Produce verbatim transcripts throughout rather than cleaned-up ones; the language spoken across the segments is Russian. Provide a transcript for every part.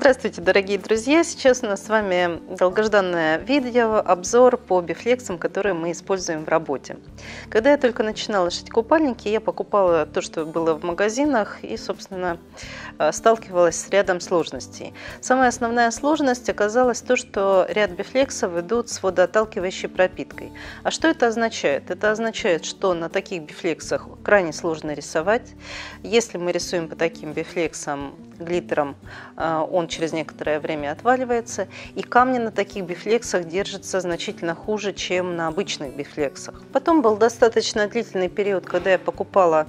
Здравствуйте, дорогие друзья! Сейчас у нас с вами долгожданное видео, обзор по бифлексам, которые мы используем в работе. Когда я только начинала шить купальники, я покупала то, что было в магазинах, и, собственно, сталкивалась с рядом сложностей. Самая основная сложность оказалась то, что ряд бифлексов идут с водоотталкивающей пропиткой. А что это означает? Это означает, что на таких бифлексах крайне сложно рисовать. Если мы рисуем по таким бифлексам глиттером, он через некоторое время отваливается, и камни на таких бифлексах держатся значительно хуже, чем на обычных бифлексах. Потом был достаточно длительный период, когда я покупала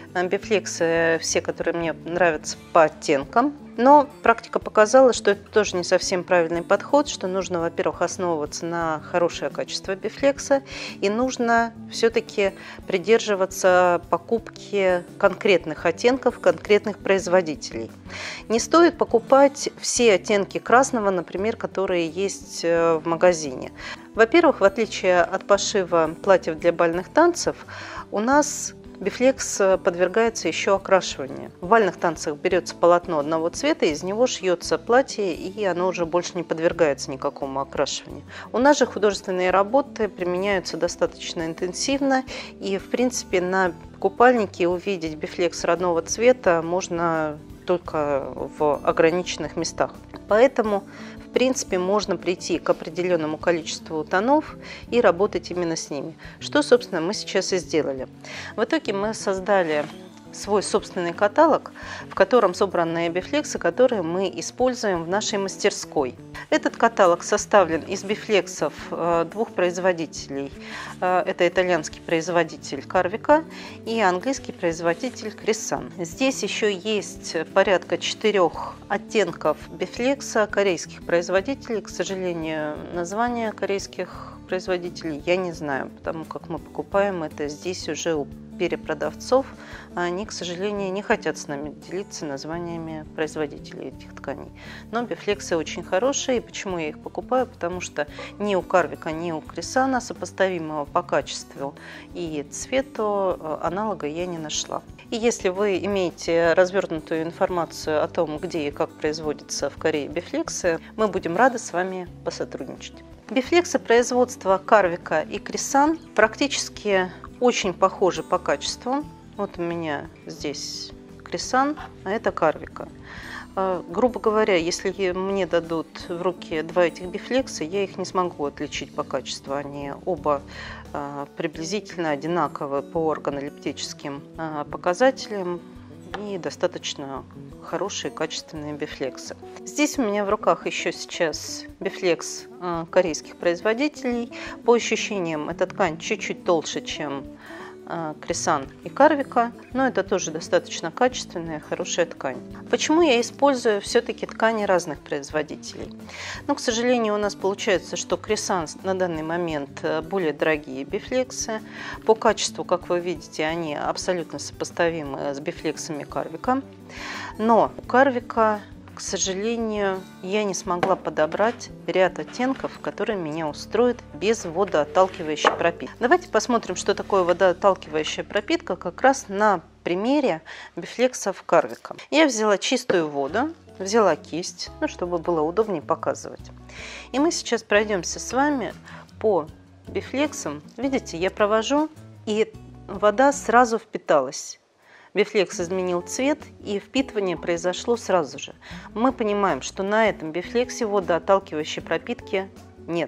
бифлексы, все, которые мне нравятся, по оттенкам. Но практика показала, что это тоже не совсем правильный подход, что нужно, во-первых, основываться на хорошее качество бифлекса, и нужно все-таки придерживаться покупки конкретных оттенков, конкретных производителей. Не стоит покупать все оттенки красного, например, которые есть в магазине. Во-первых, в отличие от пошива платьев для бальных танцев, у нас бифлекс подвергается еще окрашиванию. В бальных танцах берется полотно одного цвета, из него шьется платье, и оно уже больше не подвергается никакому окрашиванию. У нас же художественные работы применяются достаточно интенсивно, и, в принципе, на купальнике увидеть бифлекс родного цвета можно только в ограниченных местах. Поэтому, в принципе, можно прийти к определенному количеству тонов и работать именно с ними. Что, собственно, мы сейчас и сделали. В итоге мы создали свой собственный каталог, в котором собраны бифлексы, которые мы используем в нашей мастерской. Этот каталог составлен из бифлексов двух производителей. Это итальянский производитель Carvica и английский производитель Cressan. Здесь еще есть порядка четырех оттенков бифлекса корейских производителей. К сожалению, названия корейских производителей я не знаю, потому как мы покупаем это здесь уже у перепродавцов, а они, к сожалению, не хотят с нами делиться названиями производителей этих тканей. Но бифлексы очень хорошие. И почему я их покупаю? Потому что ни у Carvica, ни у Cressan сопоставимого по качеству и цвету аналога я не нашла. И если вы имеете развернутую информацию о том, где и как производятся в Корее бифлексы, мы будем рады с вами посотрудничать. Бифлексы производства Carvica и Cressan практически очень похожи по качеству. Вот у меня здесь Cressan, а это Carvica. Грубо говоря, если мне дадут в руки два этих бифлекса, я их не смогу отличить по качеству. Они оба приблизительно одинаковы по органолептическим показателям и достаточно хорошие качественные бифлексы. Здесь у меня в руках еще сейчас бифлекс корейских производителей. По ощущениям, эта ткань чуть-чуть толще, чем Cressan и Carvica, но это тоже достаточно качественная, хорошая ткань. Почему я использую все-таки ткани разных производителей? Ну, к сожалению, у нас получается, что Cressan на данный момент более дорогие бифлексы. По качеству, как вы видите, они абсолютно сопоставимы с бифлексами Carvica. Но у Carvica, к сожалению, я не смогла подобрать ряд оттенков, которые меня устроят без водоотталкивающей пропитки. Давайте посмотрим, что такое водоотталкивающая пропитка как раз на примере бифлексов Carvica. Я взяла чистую воду, взяла кисть, ну, чтобы было удобнее показывать. И мы сейчас пройдемся с вами по бифлексам. Видите, я провожу, и вода сразу впиталась. Бифлекс изменил цвет, и впитывание произошло сразу же. Мы понимаем, что на этом бифлексе водоотталкивающей пропитки нет.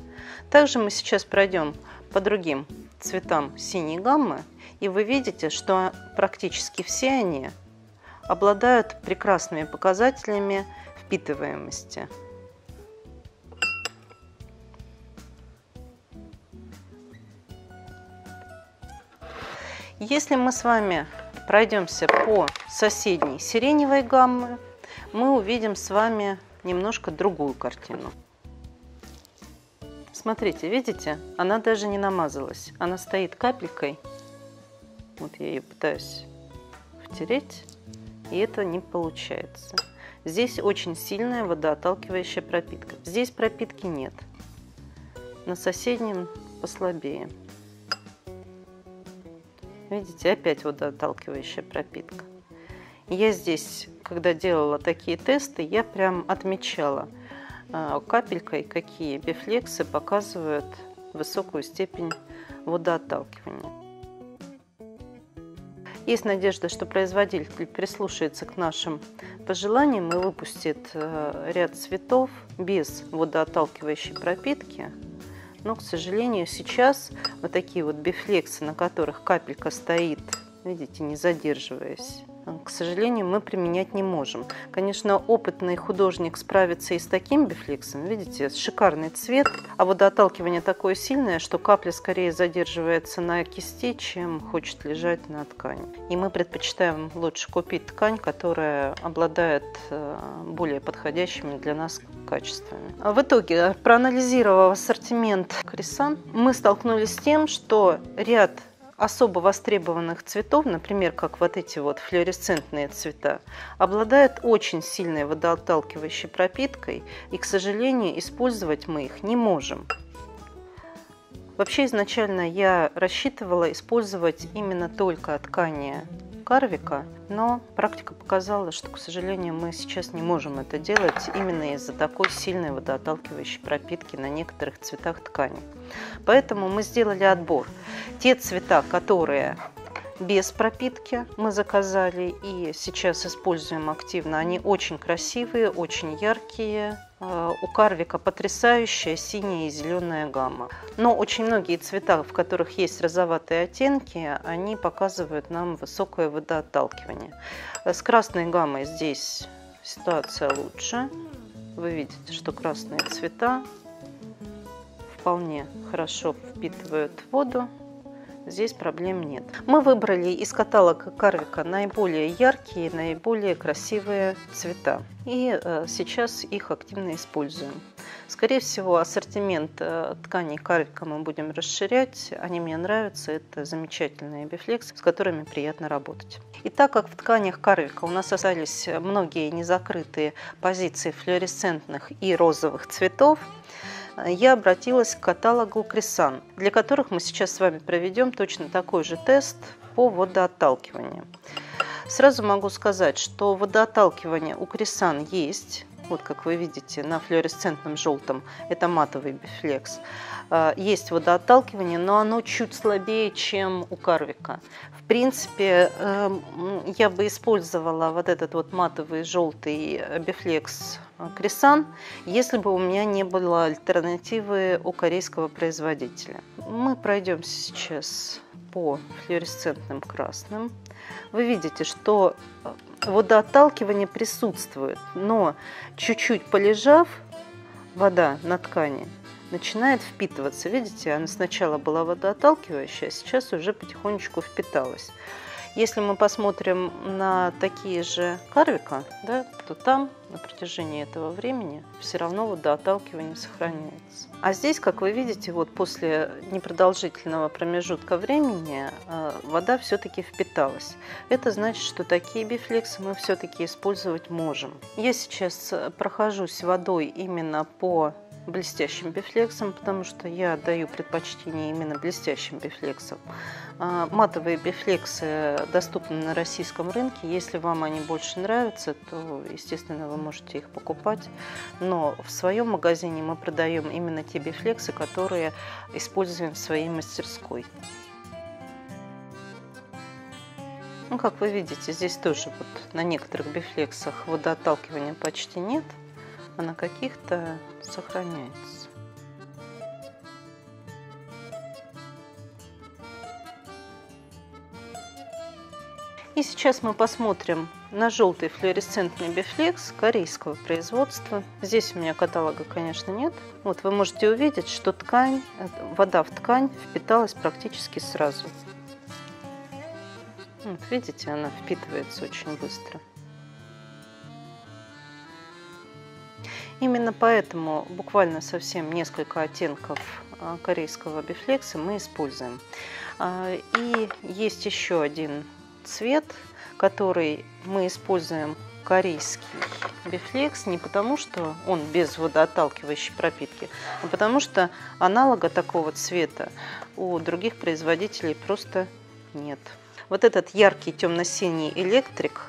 Также мы сейчас пройдем по другим цветам синей гаммы, и вы видите, что практически все они обладают прекрасными показателями впитываемости. Если мы с вами пройдемся по соседней сиреневой гаммы, мы увидим с вами немножко другую картину. Смотрите, видите, она даже не намазалась, она стоит капелькой. Вот я ее пытаюсь втереть, и это не получается. Здесь очень сильная водоотталкивающая пропитка. Здесь пропитки нет. На соседнем послабее. Видите, опять водоотталкивающая пропитка. Я здесь, когда делала такие тесты, я прям отмечала капелькой, какие бифлексы показывают высокую степень водоотталкивания. Есть надежда, что производитель прислушается к нашим пожеланиям и выпустит ряд цветов без водоотталкивающей пропитки. Но, к сожалению, сейчас вот такие вот бифлексы, на которых капелька стоит, видите, не задерживаясь, к сожалению, мы применять не можем. Конечно, опытный художник справится и с таким бифлексом. Видите, шикарный цвет, а водоотталкивание такое сильное, что капля скорее задерживается на кисти, чем хочет лежать на ткани. И мы предпочитаем лучше купить ткань, которая обладает более подходящими для нас качествами. В итоге, проанализировав ассортимент Кресан, мы столкнулись с тем, что ряд особо востребованных цветов, например, как вот эти вот флуоресцентные цвета, обладают очень сильной водоотталкивающей пропиткой, и, к сожалению, использовать мы их не можем. Вообще, изначально я рассчитывала использовать именно только ткани Карвика, но практика показала, что, к сожалению, мы сейчас не можем это делать именно из-за такой сильной водоотталкивающей пропитки на некоторых цветах ткани. Поэтому мы сделали отбор. Те цвета, которые без пропитки, мы заказали и сейчас используем активно. Они очень красивые, очень яркие. У Карвика потрясающая синяя и зеленая гамма. Но очень многие цвета, в которых есть розоватые оттенки, они показывают нам высокое водоотталкивание. С красной гаммой здесь ситуация лучше. Вы видите, что красные цвета вполне хорошо впитывают воду. Здесь проблем нет. Мы выбрали из каталога Карвика наиболее яркие, наиболее красивые цвета. И э, сейчас их активно используем. Скорее всего, ассортимент э, тканей Карвика мы будем расширять. Они мне нравятся. Это замечательные бифлексы, с которыми приятно работать. И так как в тканях Карвика у нас остались многие незакрытые позиции флуоресцентных и розовых цветов, я обратилась к каталогу Кресан, для которых мы сейчас с вами проведем точно такой же тест по водоотталкиванию. Сразу могу сказать, что водоотталкивание у Кресан есть. Вот как вы видите на флуоресцентном желтом, это матовый бифлекс. Есть водоотталкивание, но оно чуть слабее, чем у Карвика. В принципе, я бы использовала вот этот вот матовый желтый бифлекс Кресан, если бы у меня не было альтернативы у корейского производителя. Мы пройдемся сейчас по флуоресцентным красным. Вы видите, что водоотталкивание присутствует, но чуть-чуть полежав, вода на ткани начинает впитываться. Видите, она сначала была водоотталкивающая, а сейчас уже потихонечку впиталась. Если мы посмотрим на такие же Карвика, да, то там на протяжении этого времени все равно водоотталкивание сохраняется. А здесь, как вы видите, вот после непродолжительного промежутка времени э, вода все-таки впиталась. Это значит, что такие бифлексы мы все-таки использовать можем. Я сейчас прохожусь водой именно по блестящим бифлексам, потому что я даю предпочтение именно блестящим бифлексам. Матовые бифлексы доступны на российском рынке. Если вам они больше нравятся, то, естественно, вы можете их покупать. Но в своем магазине мы продаем именно те бифлексы, которые используем в своей мастерской. Ну, как вы видите, здесь тоже вот на некоторых бифлексах водоотталкивания почти нет, а на каких-то сохраняется. И сейчас мы посмотрим на желтый флуоресцентный бифлекс корейского производства. Здесь у меня каталога, конечно, нет. Вот вы можете увидеть, что ткань, вода в ткань впиталась практически сразу. Вот, видите, она впитывается очень быстро. Именно поэтому буквально совсем несколько оттенков корейского бифлекса мы используем. И есть еще один цвет, который мы используем, корейский бифлекс, не потому что он без водоотталкивающей пропитки, а потому что аналога такого цвета у других производителей просто нет. Вот этот яркий темно-синий электрик, к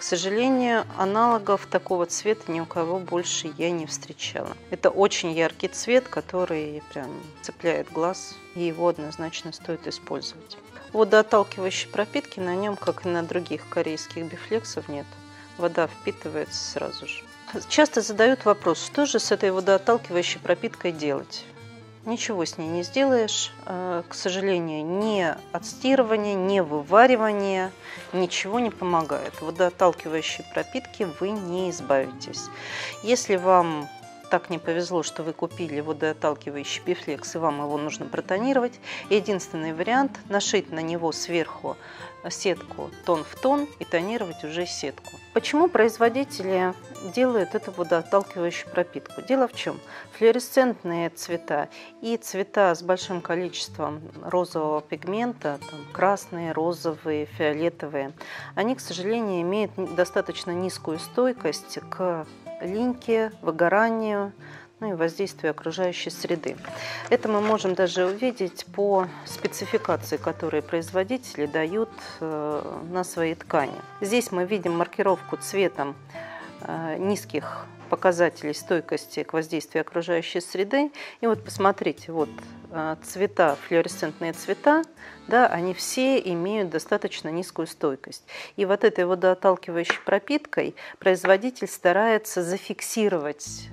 К сожалению, аналогов такого цвета ни у кого больше я не встречала. Это очень яркий цвет, который прям цепляет глаз, и его однозначно стоит использовать. Водоотталкивающей пропитки на нем, как и на других корейских бифлексов, нет. Вода впитывается сразу же. Часто задают вопрос, что же с этой водоотталкивающей пропиткой делать? Ничего с ней не сделаешь. К сожалению, ни отстирывание, ни вываривание ничего не помогает. Водоотталкивающей пропитки вы не избавитесь. Если вам так не повезло, что вы купили водоотталкивающий бифлекс и вам его нужно протонировать, единственный вариант – нашить на него сверху сетку тон в тон и тонировать уже сетку. Почему производители делают эту водоотталкивающую пропитку? Дело в чем? Флуоресцентные цвета и цвета с большим количеством розового пигмента, там, красные, розовые, фиолетовые, они, к сожалению, имеют достаточно низкую стойкость к линьке, выгоранию, ну и воздействию окружающей среды. Это мы можем даже увидеть по спецификации, которые производители дают на свои ткани. Здесь мы видим маркировку цветом низких показателей стойкости к воздействию окружающей среды. И вот посмотрите, вот цвета, флуоресцентные цвета, да, они все имеют достаточно низкую стойкость. И вот этой водоотталкивающей пропиткой производитель старается зафиксировать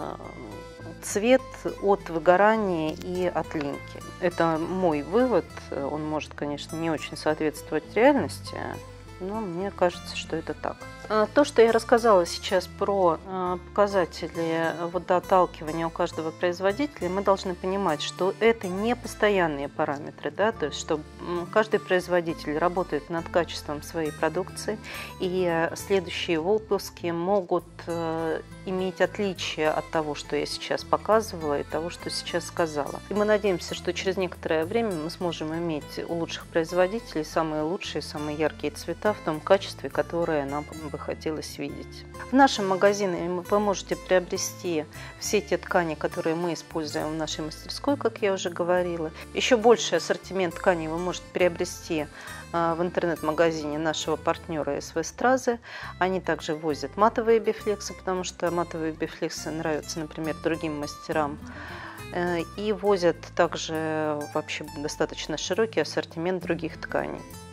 цвет от выгорания и от линьки. Это мой вывод. Он может, конечно, не очень соответствовать реальности, но мне кажется, что это так. То, что я рассказала сейчас про показатели водоотталкивания у каждого производителя, мы должны понимать, что это не постоянные параметры, да, то есть что каждый производитель работает над качеством своей продукции, и следующие выпуски могут иметь отличие от того, что я сейчас показывала, и того, что сейчас сказала. И мы надеемся, что через некоторое время мы сможем иметь у лучших производителей самые лучшие, самые яркие цвета в том качестве, которое нам бы хотелось видеть. В нашем магазине вы можете приобрести все те ткани, которые мы используем в нашей мастерской, как я уже говорила. Еще больший ассортимент тканей вы можете приобрести в интернет-магазине нашего партнера эс вэ Straze. Они также возят матовые бифлексы, потому что матовые бифлексы нравятся, например, другим мастерам. И возят также вообще достаточно широкий ассортимент других тканей.